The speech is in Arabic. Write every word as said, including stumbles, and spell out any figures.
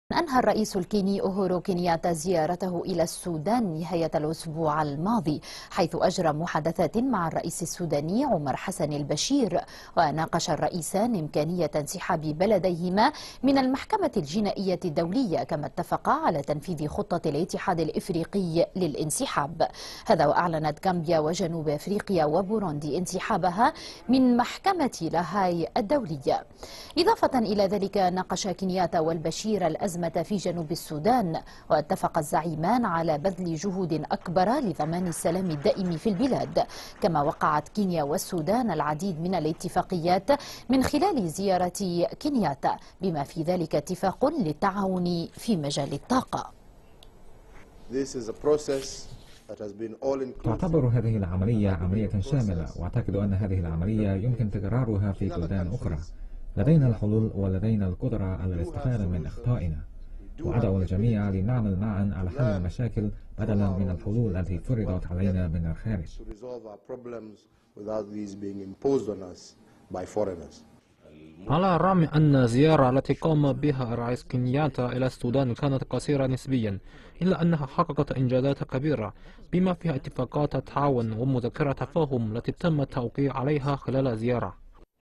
أنهى الرئيس الكيني أوهورو كينياتا زيارته إلى السودان نهاية الأسبوع الماضي، حيث أجرى محادثات مع الرئيس السوداني عمر حسن البشير. وناقش الرئيسان إمكانية انسحاب بلديهما من المحكمة الجنائية الدولية، كما اتفقا على تنفيذ خطة الاتحاد الإفريقي للانسحاب. هذا وأعلنت غامبيا وجنوب أفريقيا وبوروندي انسحابها من محكمة لاهاي الدولية. إضافة إلى ذلك، ناقش كينياتا والبشير الأزمة في جنوب السودان، واتفق الزعيمان على بذل جهود أكبر لضمان السلام الدائم في البلاد. كما وقعت كينيا والسودان العديد من الاتفاقيات من خلال زيارة كينياتا، بما في ذلك اتفاق للتعاون في مجال الطاقة. تعتبر هذه العملية عملية شاملة، وأعتقد أن هذه العملية يمكن تكرارها في بلدان أخرى. لدينا الحلول ولدينا القدرة على الاستفادة من أخطائنا، وأدعو الجميع لنعمل معا على حل المشاكل بدلا من الحلول التي فرضت علينا من الخارج. على الرغم أن الزيارة التي قام بها الرئيس كينياتا إلى السودان كانت قصيرة نسبيا، إلا أنها حققت إنجازات كبيرة بما فيها اتفاقات تعاون ومذكرة تفاهم التي تم التوقيع عليها خلال الزيارة.